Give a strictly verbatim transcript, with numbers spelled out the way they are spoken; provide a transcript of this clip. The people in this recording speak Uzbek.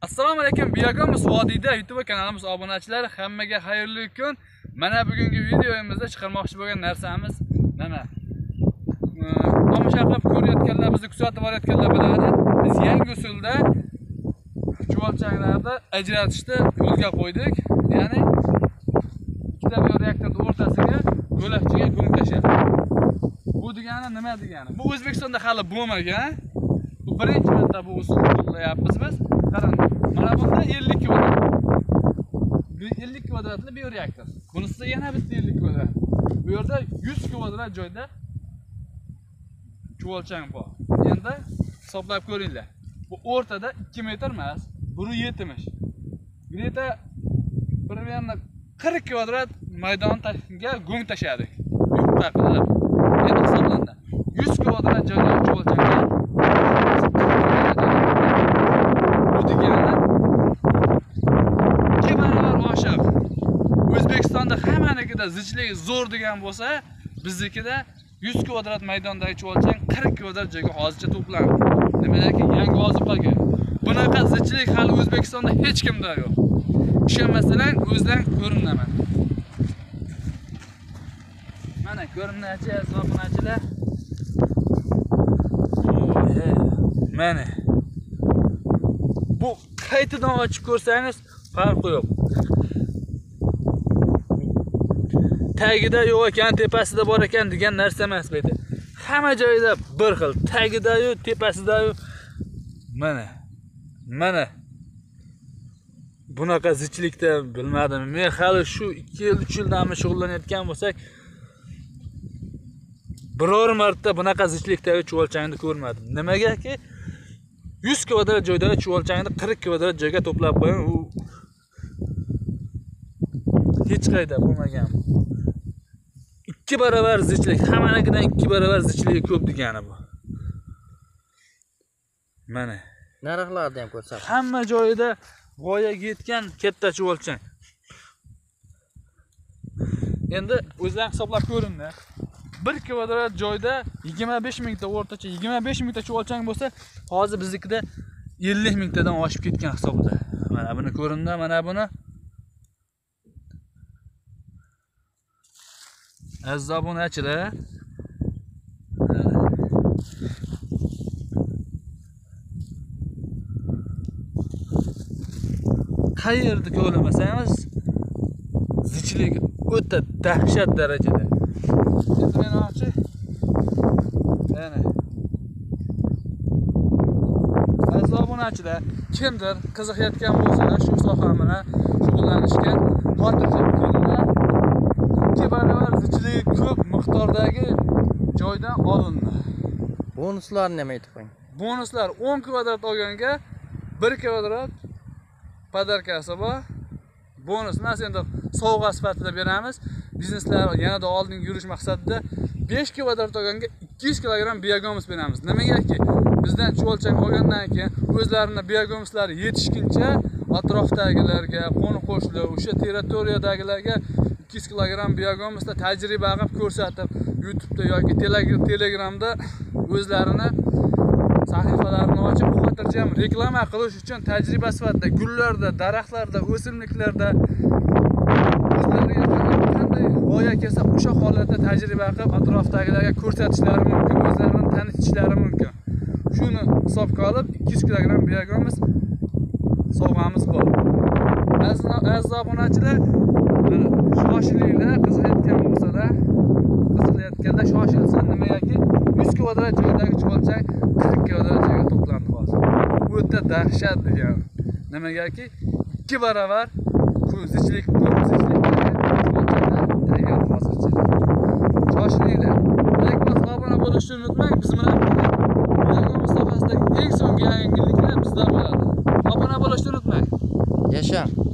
Assalomu alaykum, Biyagamiz Vodiyda YouTube kanalimiz obunachilari, hammaga xayrli kun. Mana bugungi videomizda chiqarmoqchi bo'lgan narsamiz mana. Tomosha qilib ko'rayotganlar, bizni kuzatib borayotganlar biladi. Biz yangi usulda chuvalchanglarni ajratishni yo'lga qo'ydik. Ya'ni ikkita reaktorning o'rtasiga yo'lakchaga gum tashyapti. Bu degani nima degani? Bu O'zbekistonda hali bo'lmagan. Bu birinchi marta bu usulni qo'llayapmiz biz. Qarang, mana bunda ellik kvadrat. ellik kvadratli bir reaktor. Bunisida yana bitta ellik kvadrat. Bu yerda yuz kvadrat joyda chuvalchang bor. Endi hisoblab ko'ringlar. Bu o'rtada ikki metr emas, bir yetmish. Greta bir qirq kvadrat maydonga gum tashadik. Yuqqa qilib. Endi hisoblandi. yuz kvadrat joyda chuvalchangga O'zbekistonda hammanikida zichlik zo'r degan bo'lsa, biznikida yuz kvadrat maydondagi chuvalchang qirq kvadrat joyga hozircha to'plandi. Demakki, yangi oziqaga. Bunaqa zichlik hali O'zbekistonda hech kimda yo'q. Ishonmasalar, o'zdan ko'rinaman. Mana ko'rinachi, hisoblachilar. Mana. Bu qaytadan ochib ko'rsangiz, farqi yo'q. Tagida yo'q ekan, tepasida bor ekan degan narsa emas bu. Hamma joyda bir xil. Tagida-yu, tepasida-yu. Mana. Mana. Bunaqa zichlikda bilmadim. Men hali shu ikki yil, uch yildan shug'ullanayotgan bo'lsak, biror marta bunaqa zichlikdagi chuvalchangni ko'rmadim. Nimagaki? yuz kvadrat joydagi chuvalchangni qirq kvadrat joyga to'plab qo'ying, u hech qayda bo'lmagan. ikki barobar zichlik, hammanikidan ikki barobar zichligi ko'p degani bu. Mana. Narxlarni ham ko'rsat. Hamma joyida voyaga yetgan katta chuvalchang. Endi o'zingizlar hisoblab ko'ringlar. bir kvadrat joyda yigirma besh ming ta o'rtacha yigirma besh ming ta chuvalchang bo'lsa, hozir biznikida ellik ming tadan oshib ketgan hisobda. Mana buni ko'ringlar, mana buni. Aziz obunachilar, qayerda ko'rmasangiz zichlik o'ta dahshat darajada. Endi men ochib, mana aziz obunachilar, kimdir qiziqayotgan bo'lsa, shu soha bilan shug'ullanishga xotirjam kelinglar. Barobar zichligi ko'p miqdordagi joydan olindi. Bonuslarni nima aytib qo'ying? Bonuslar o'n kvadrat olganga bir kvadrat podarkasi bor. Bonus emas, endi sovg'a sifatida beramiz. Bizneslar yanada oldinga yurish maqsadida besh kvadrat olganga ikki yuz kilogramm biogomis beramiz. Nimagaki? Bizdan chuvalchang olgandan keyin o'zlarining biogomislari yetishguncha atrofdagilarga, qo'ni-qo'shnilar, o'sha territoriyadagilarga ikki yuz kilogramm biogomisda tajriba qilib ko'rsatib, YouTube'da yoki Telegramda o'zlarini sahifalarini ochib, xotirjam reklama qilish uchun tajriba sifatida gullarda, daraxtlarda, o'simliklarda o'zlariga qanday g'oya kelsa, o'sha holatda tajriba qilib atrofdagilarga ko'rsatishlari mumkin, o'zlarini tanishishlari mumkin. Shuni hisobga olib ikki yuz kilogramm biogomis sovg'amiz bor. Aziz obunachilar, shoshilinglar, qiziqayotgan bo'lsalar, qiziqayotganda shoshilsin. Nimagaki? yuz kvadrat joydagi chuvalchang qirq kvadrat joyga to'plandi hozir. O'ta dahshat degan. Nimagaki? ikki barobar zichlik, ko'p zichlik tayyor hozircha. Shoshilinglar. Like va obuna bo'lishni unutmang. Biz bilan biogomis sohasidagi eng so'nggi yangiliklar bizda bo'ladi. Obuna bo'lishni unutmang. Yasha.